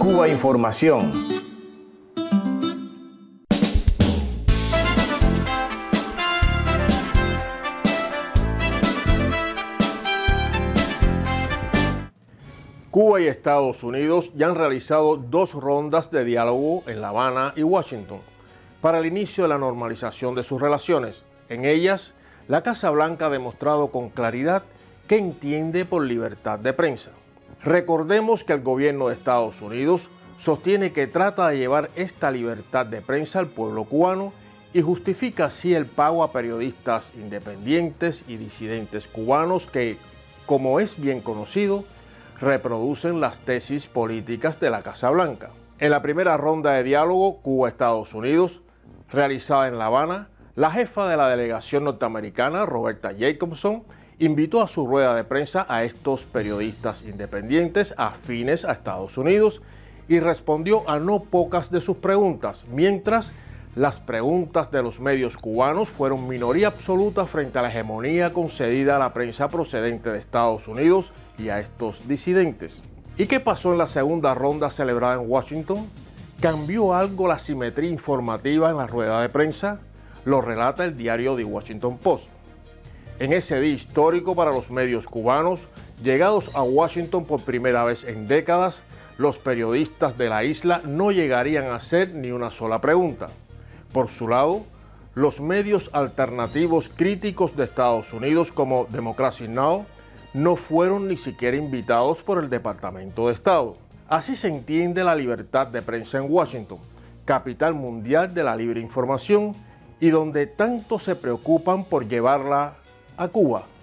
Cuba Información. Cuba y Estados Unidos ya han realizado 2 rondas de diálogo en La Habana y Washington para el inicio de la normalización de sus relaciones. En ellas, la Casa Blanca ha demostrado con claridad qué entiende por libertad de prensa. Recordemos que el gobierno de Estados Unidos sostiene que trata de llevar esta libertad de prensa al pueblo cubano y justifica así el pago a periodistas independientes y disidentes cubanos que, como es bien conocido, reproducen las tesis políticas de la Casa Blanca. En la primera ronda de diálogo Cuba-Estados Unidos, realizada en La Habana, la jefa de la delegación norteamericana, Roberta Jacobson, invitó a su rueda de prensa a estos periodistas independientes afines a Estados Unidos y respondió a no pocas de sus preguntas, mientras las preguntas de los medios cubanos fueron minoría absoluta frente a la hegemonía concedida a la prensa procedente de Estados Unidos y a estos disidentes. ¿Y qué pasó en la segunda ronda celebrada en Washington? ¿Cambió algo la simetría informativa en la rueda de prensa? Lo relata el diario The Washington Post. En ese día histórico para los medios cubanos, llegados a Washington por primera vez en décadas, los periodistas de la isla no llegarían a hacer ni una sola pregunta. Por su lado, los medios alternativos críticos de Estados Unidos como Democracy Now! No fueron ni siquiera invitados por el Departamento de Estado. Así se entiende la libertad de prensa en Washington, capital mundial de la libre información y donde tanto se preocupan por llevarla a Cuba.